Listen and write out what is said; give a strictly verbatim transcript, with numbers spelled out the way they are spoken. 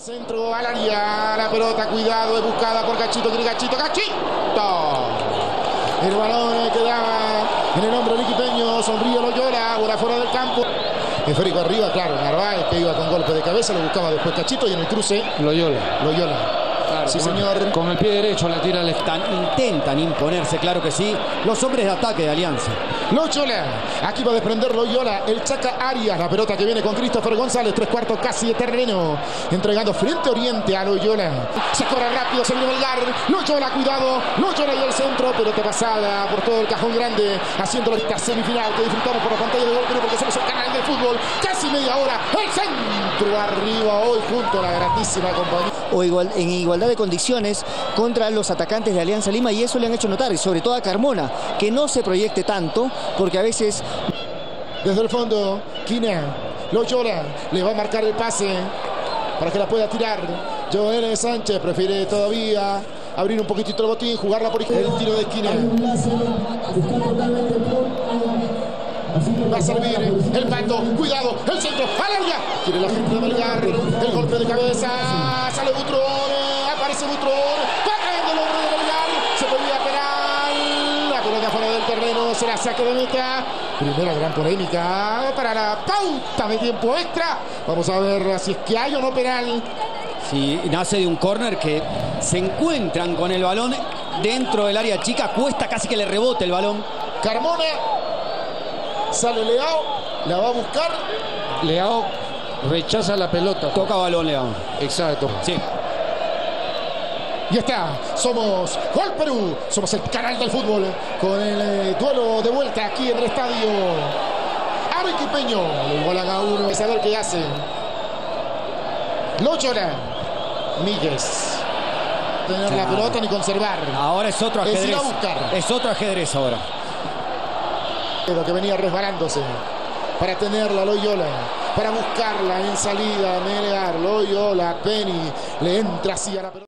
Centro al área, la pelota, cuidado, es buscada por Cachito, quiere Cachito, ¡Cachito! El balón quedaba en el hombro liquipeño, sonríe Loyola, ahora fuera del campo. Esférico arriba, claro, Narváez que iba con golpe de cabeza, lo buscaba después Cachito y en el cruce Loyola. Loyola. Claro, Sí, con, señor. Con el pie derecho la tira al Están, intentan imponerse, claro que sí, los hombres de ataque de Alianza. Loyola, aquí va a desprender Loyola, el Chaca Arias, la pelota que viene con Christopher González, tres cuartos casi de terreno, entregando frente oriente a Loyola. Se corre rápido, se viene Melgar, Loyola, cuidado, Loyola y el centro, pelota pasada por todo el cajón grande, haciendo esta semifinal que disfrutamos por la pantalla de Gol Perú porque somos el canal del fútbol, casi media hora, el centro arriba hoy junto a la gratísima compañía. O igual, en igualdad de condiciones contra los atacantes de Alianza Lima, y eso le han hecho notar, y sobre todo a Carmona, que no se proyecte tanto, porque a veces... Desde el fondo, Quina, Loyola, le va a marcar el pase para que la pueda tirar. Joel Sánchez prefiere todavía abrir un poquitito el botín, jugarla por izquierda, el tiro de esquina. Va a servir el Pato, cuidado, el centro, al área. Quiere la gente de Melgar, el golpe de cabeza, sale Butrón, aparece Butrón, pegando el hombre de Melgar, se volvía penal, la pelota fuera del terreno, será saque de meta. Primera gran polémica para la pauta de tiempo extra. Vamos a ver si es que hay o no penal. Sí, nace de un córner que se encuentran con el balón dentro del área chica, cuesta casi que le rebote el balón. Carmona, sale Leao, la va a buscar. Leao rechaza la pelota. Toca balón Leao. Exacto. Sí. Ya está, somos Gol Perú, somos el canal del fútbol con el eh, duelo de vuelta aquí en el estadio Arequipeño. Lo igualan a uno, es a ver qué hace. Loyola, Míguez. Tener la pelota ni conservar. Ahora es otro ajedrez. Es ir a buscar. Es otro ajedrez ahora. Pero que venía resbalándose para tenerla Loyola, para buscarla en salida, Melgar, Loyola, Penny, le entra así a la pelota.